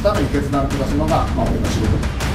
ために決断とかするのが、まあ、俺の仕事